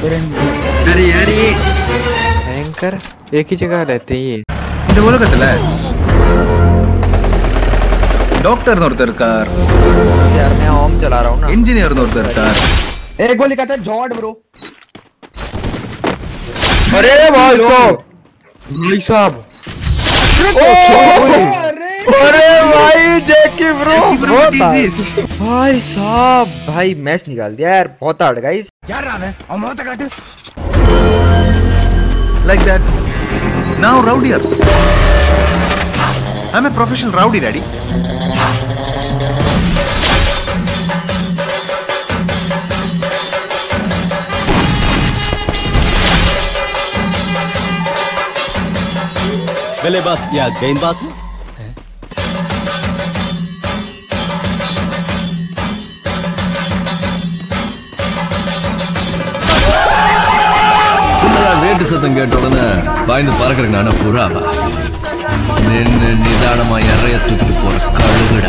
अरे यार ये भयंकर एक ही जगह रहते हैं ये. ഇത് പോലെ കത്തല്ലേ डॉक्टर नोर्दरकार यार मैं ओम चला रहा हूँ ना. इंजीनियर नोर्दरकार एक गोली कहता है जॉर्ड ब्रो. अरे भाई साहब अरे भाई जैकी ब्रो भाई साहब भाई मैच निकाल दिया यार. बहुत हार्ड गाइस यार है और मौत काट like that now rowdier I am a professional rowdy daddy. बल्लेबाज या गेंदबाज சின்னதா வேட்டு சத்தம் கேட்ட உடனே பாய்ந்து பறக்கிறேன். நானே புறாவா நின்று நிதானமா இறைய தூக்கிட்டு போற கழுகுடா.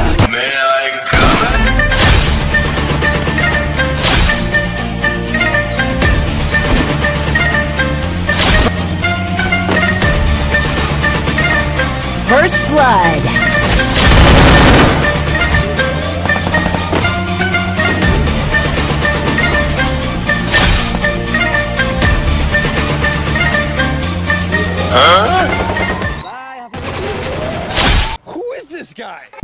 First blood. Who is this guy?